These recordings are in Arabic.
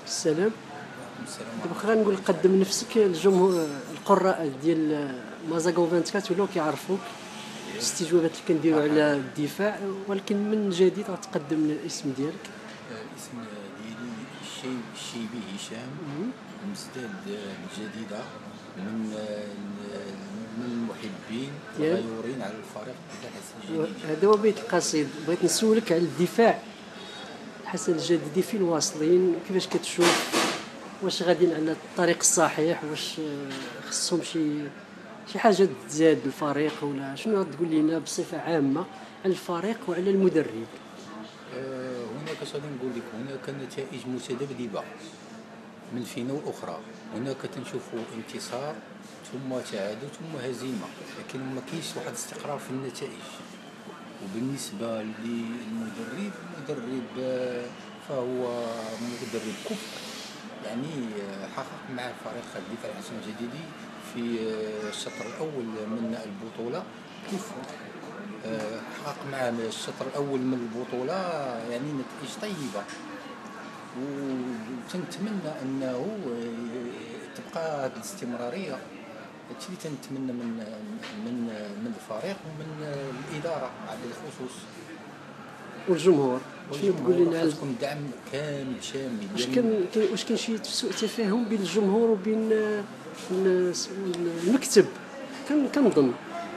السلام. السلام دابا عليكم. غنقول قدم نفسك للجمهور، القراء ديال مازاغو 24 ولاو كيعرفوك الاستجوابات اللي كنديروا على الدفاع، ولكن من جديد غتقدم الاسم ديالك. الاسم ديالي الشيبي هشام، مزداد الجديدة من المحبين الغيورين على الفريق الدفاع حسن الجديدي. هذا هو بيت القصيد. بغيت نسولك على الدفاع حسن الجديدي فين واصلين، كيفاش كتشوف، واش غاديين على الطريق الصحيح، واش خصهم شي حاجه تزاد الفريق، ولا شنو تقول لنا بصفه عامه على الفريق وعلى المدرب؟ هناك غادي نقول لك هناك نتائج متذبذبة من فينا والأخرى. هناك تنشوفوا انتصار ثم تعادل ثم هزيمة، لكن ما كاينش واحد الاستقرار في النتائج. وبالنسبة للمدرب، فهو مدرب كفء، يعني حقق مع فريق الدفاع الحسن الجديدي في الشطر الأول من البطولة كفء. حقق مع الشطر الأول من البطولة يعني نتائج طيبة، وتنتمنى أنه تبقى هذه الاستمرارية. هادشي اللي تنتمنى من الفريق ومن الإدارة على الخصوص. والجمهور شنو تقول لنا على خاصكم دعم كامل شامل. واش كاين شي سوء تفاهم بين الجمهور وبين المكتب؟ كنظن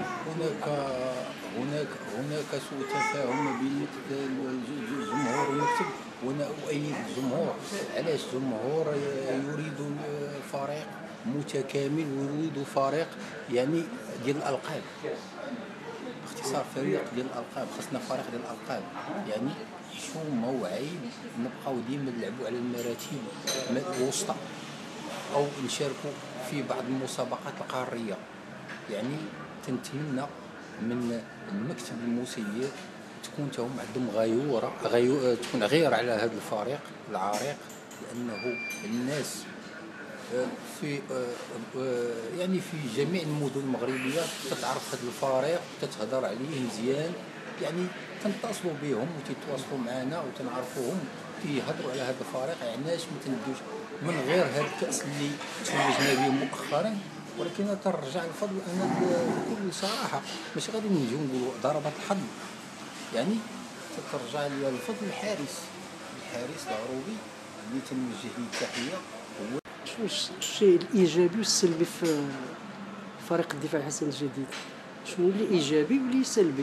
هناك سوء تفاهم بين الجمهور والمكتب، وانا اؤيد الجمهور. علاش؟ الجمهور يريد فريق متكامل ويريد فريق يعني ديال الالقاب، باختصار فريق ديال الالقاب. خاصنا فريق ديال الالقاب، يعني حشومه وعيب نبقاو ديما نلعبوا على المراتب الوسطى او نشاركوا في بعض المسابقات القاريه. يعني تنتمنى من المكتب المسير تكون تهم عندهم تكون غير على هذا الفريق العريق، لانه الناس في يعني في جميع المدن المغربيه تتعرف هذا الفريق وتتهضر عليه مزيان. يعني تنتصلوا بهم وتتواصلوا معنا وتنعرفوهم كيهضروا على هذا الفريق. علاش ما تندوش من غير هذا الكاس اللي توجنا به مؤخرا؟ ولكن ترجع الفضل انا بكل صراحه، ماشي غادي نجيو نقولوا ضربات الحظ. يعني ترجع لي الفضل الحارس العروبي اللي تنوجه له التحيه. شنو الشيء الايجابي والسلبي في فريق الدفاع الحسن الجديد؟ شنو اللي ايجابي واللي سلبي؟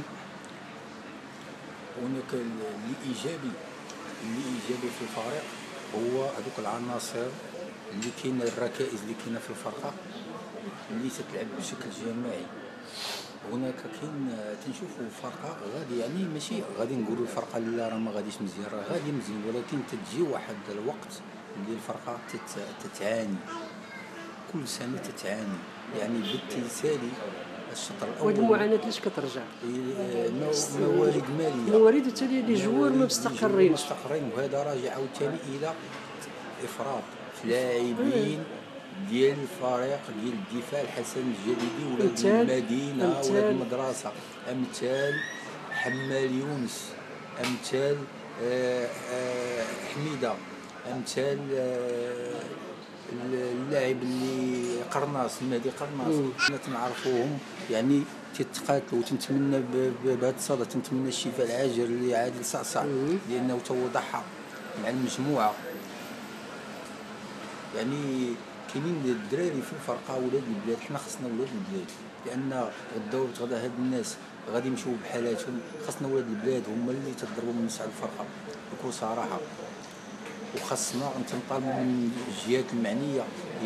هناك الايجابي في الفريق هو هذوك العناصر اللي كاين، الركائز اللي كاينه في الفرقه اللي تتلعب بشكل جماعي. هناك كاين تنشوفوا فرقه غادي، يعني ماشي غادي نقولوا الفرقه اللي راه ما غاديش مزيان، راه غادي مزيان، ولكن تجي واحد الوقت اللي الفرقه تتعاني، كل سنه تتعاني. يعني بالتالي الشطر الاول وهذه المعاناه علاش كترجع؟ موارد ماليه، موارد وتالي لي جوار ما مستقرين، وهذا راجع عاوتاني الى افراط في لاعبين ديال الفريق ديال الدفاع الحسن الجديدي، ولاد المدينه ولاد المدرسه، امثال حمال يونس، امثال حميده، امثال اللاعب اللي قرناص، المهدي قرناص. حنا تنعرفوهم يعني تتقاتلوا. وتنتمنى بهذا الصدى تنتمنى الشفاء العاجل لعادل صعصع، لانه تو ضحى مع المجموعه. يعني كاينين الدراري في الفرقه ولاد البلاد، حنا خصنا ولاد البلاد، لان غدا هاد الناس غادي يمشيو بحالاتهم. خصنا ولاد البلاد هما اللي تضربوا من نسعى الفرقه بكل صراحه. وخاصنا تنطالبوا من الجهات المعنيه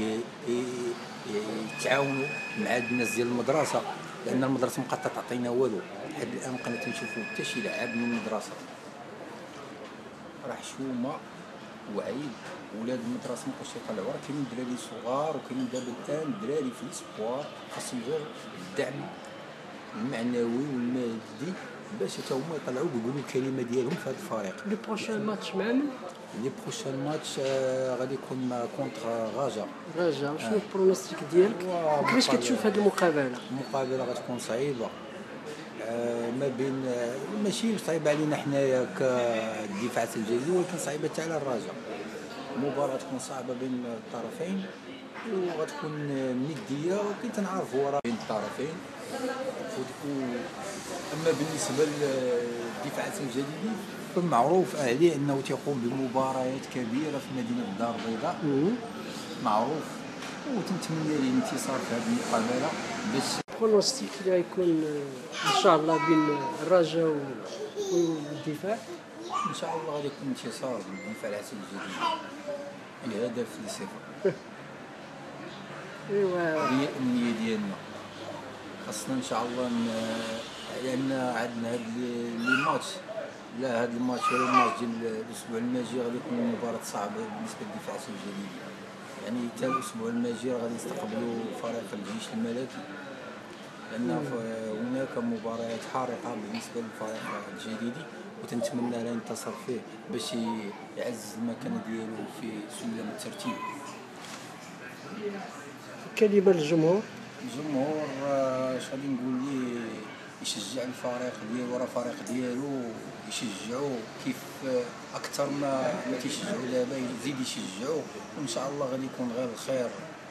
يتعاونوا مع الناس ديال المدرسه، لان المدرسه مابقات تعطينا والو. لحد الان مابقينا تنشوفوا حتى شي لاعب من المدرسه. راه حشومه وعيب، ولاد المدرسه مابقاوش يطلعوا. راه كاينين دراري صغار وكاينين دابا الان دراري في الاسبوار خاصهم غير الدعم المعنوي والمادي باش حتى هما يطلعوا ويقولوا الكلمه ديالهم في هذا الفريق. لي بروشان ماتش مع من؟ لي بروشان ماتش غادي يكون كونتر رجاء. شنو البرونوستيك ديالك؟ كيفاش كتشوف هذه المقابله؟ المقابله غتكون صعيبه، ما بين ماشي صعيبه علينا حنايا كالدفاع الجزائري، ولكن صعيبه حتى على الرجاء. مباراة تكون صعبة بين الطرفين وغتكون ندية وكي تنعرفوا راه بين الطرفين. اما بالنسبة للدفاع الجديدي فمعروف عليه انه تيقوم بمباريات كبيرة في مدينة الدار البيضاء، معروف، وتنتمنى ليه الانتصار في هذه المقابلة باش برونوستيك اللي غيكون ان شاء الله بين الرجاء والدفاع. ان شاء الله غادي يكون انتصار للدفاع العسل الجديد الهدف ل0. ايوا هي الامنيه ديالنا، خاصنا ان شاء الله لان عندنا هاد لي ماتش، لا هاد الماتش ولا الماتش ديال الاسبوع الماجي غادي يكون مباراه صعبه بالنسبه للدفاع الجديد. يعني حتى الاسبوع الماجي غادي يستقبلوا فريق الجيش الملكي، لان هناك مباريات حارقه بالنسبه للفريق الجديدي وتنتمنى له ينتصر فيه باش يعزز المكانه ديالو في سلم الترتيب. كلمه للجمهور. الجمهور اش غادي نقول ليه؟ يشجع الفريق ديالو، راه الفريق ديالو يشجعوا كيف اكثر ما تيشجعوا دابا، يزيد يشجعوا، وان شاء الله غادي يكون غير الخير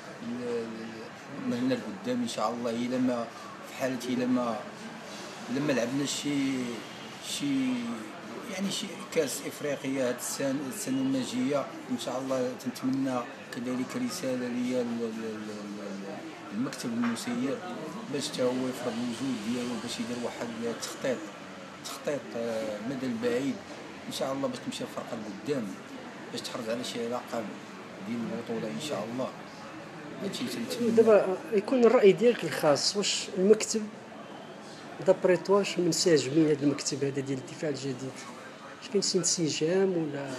من هنا لقدام ان شاء الله. الا ما في حاله الا ما لعبنا شي يعني شي كاس افريقيا هاد السنه الماجيه ان شاء الله، تنتمنى كذلك رساله ليا المكتب المسير باش تا هو يفرض الوجود ديالو، باش يدير واحد تخطيط مدى البعيد ان شاء الله باش تمشي الفرقه لقدام، باش تحرز على شي لقب ديال البطوله ان شاء الله. هادشي تنتمنى. دابا يكون الراي ديالك الخاص، واش المكتب دابري توا واش منسجمين هذا المكتب هذا ديال الدفاع الجديد؟ واش كاين شي انسجام ولا؟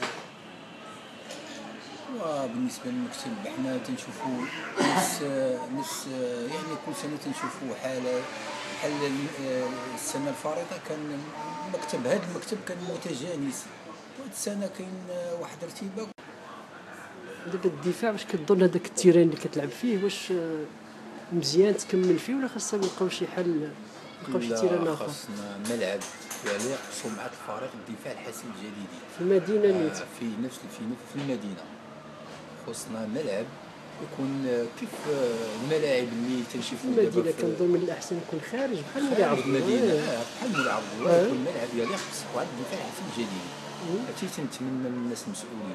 وبالنسبه للمكتب حنا تنشوفوا نفس يعني كل سنه تنشوفوا حاله بحال السنه الفارطه كان هذا المكتب كان متجانس، وهاد السنه كاين واحد ارتباك. دابا الدفاع واش كتظن هذاك التيران اللي كتلعب فيه واش مزيان تكمل فيه ولا خاصنا نلقاو شي حل، نلقاو شي تيران اخر؟ خاصنا ملعب يليق بسمعه الفريق الدفاع الحسن الجديدي في المدينه نيت في المدينه. خصنا ملعب يكون كيف الملاعب اللي تنشوفوا دابا المدينه. كنظن من الاحسن يكون خارج بحال مولي عبد الله. المدينه بحال مولي عبد الله، يكون ملعب يليق بسمعه الدفاع الحسن الجديدي. هادشي تنتمنى من الناس المسؤولين،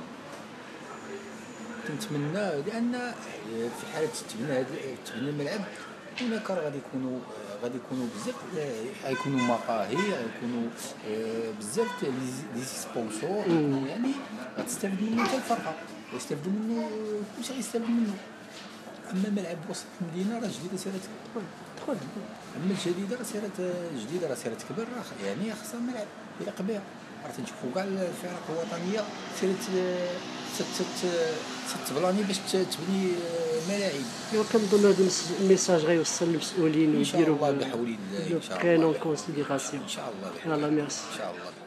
تنتمنى لان في حاله تبنى الملعب هناك غادي يكونوا بزاف، غيكونوا مقاهي، غيكونوا بزاف لي سبونسور، يعني غتستافد منه حتى الفرقه، يستافدوا منه كلشي غيستافد منه. اما الملعب وسط المدينه راه جديده سيرات تدخل، اما الجديده راه سيرات كبر، يعني خاصها ملعب يليق بها. راه تنشوفوا كاع الفرق الوطنيه ست بلاني باش تبني ملاعب. ايوا كنظن هذا الميساج غيوصل للمسؤولين ان شاء الله ويديروا بحول الله ان شاء كاين الله اون كونسيديراسيون. ان شاء الله. يلاه ميرسي. ان شاء الله.